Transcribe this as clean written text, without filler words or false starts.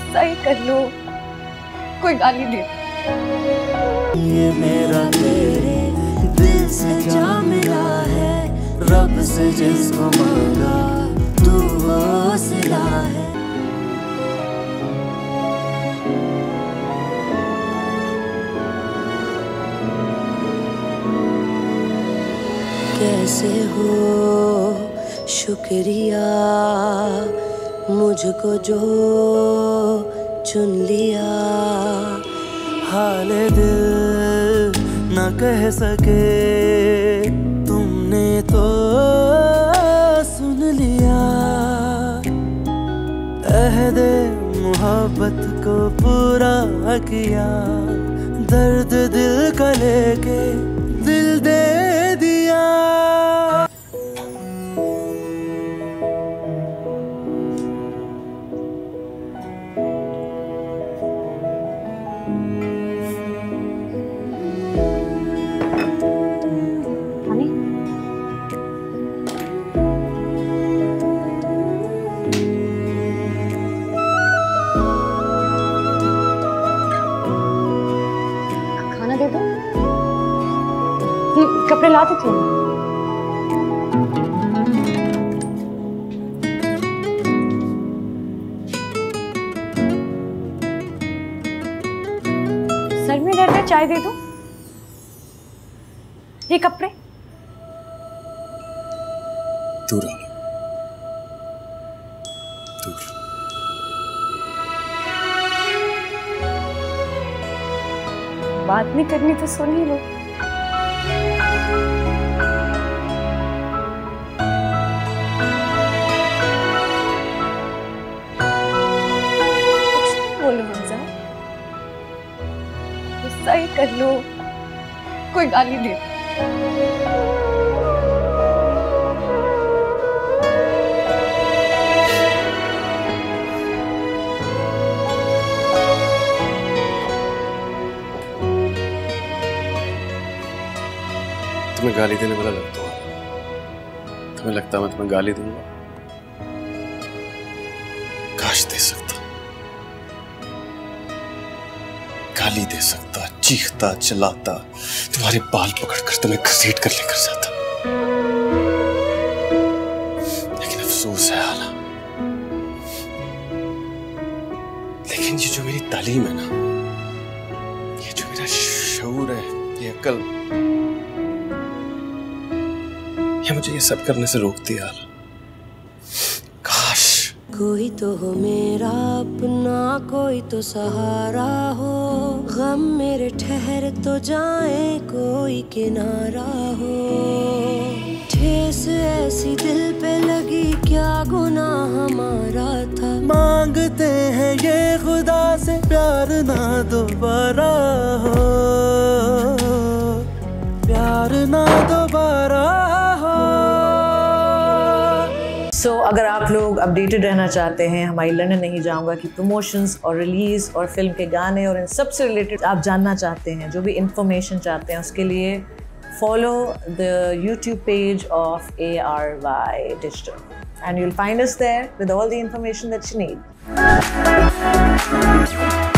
गुस्सा ही कर लो, कोई गाली दे। ये मेरा तेरे दिल से जा मिला है, रब से जिसको मांगा तू वो सिला है। कैसे हो शुक्रिया मुझको जो चुन लिया, हाले दिल न कह सके तुमने तो सुन लिया। अहदे मोहब्बत को पूरा किया, दर्द दिल का लेके दिल दे दिया। खाना दे दो, कपड़े ला देती हूँ। सर में दर्द है, चाय दे दो। ये कपड़े दूर आओ, दूर। बात नहीं करनी तो सुन ही लो। बोलो हमजा, गुस्सा ही कर लो, कोई गाली दे। तुम्हें गाली देने वाला लगता हूँ, तुम्हें लगता है मैं तुम्हें गाली दूंगा? काश दे सकता, गाली दे सकता, चीखता चिल्लाता, तुम्हारे बाल पकड़कर तुम्हें घसीट कर लेकर जाता। लेकिन अफसोस है आला, लेकिन ये जो मेरी तालीम है ना, ये जो मेरा शऊर है, ये अक्ल, ये मुझे ये सब करने से रोकती है आला। काश कोई तो हो मेरा अपना, कोई तो सहारा हो, गम मेरे ठहर तो जाए कोई किनारा हो। ठेस ऐसी दिल पे लगी, क्या गुनाह हमारा था, मांगते हैं ये खुदा से प्यार ना दोबारा हो, प्यार ना दोबारा हो। सो अगर आप लोग अपडेटेड रहना चाहते हैं हमारी लंदन नहीं जाऊंगा कि प्रमोशंस और रिलीज़ और फिल्म के गाने और इन सब से रिलेटेड आप जानना चाहते हैं, जो भी इंफॉर्मेशन चाहते हैं, उसके लिए follow the YouTube page of ARY Digital and you'll find us there with all the information that you need.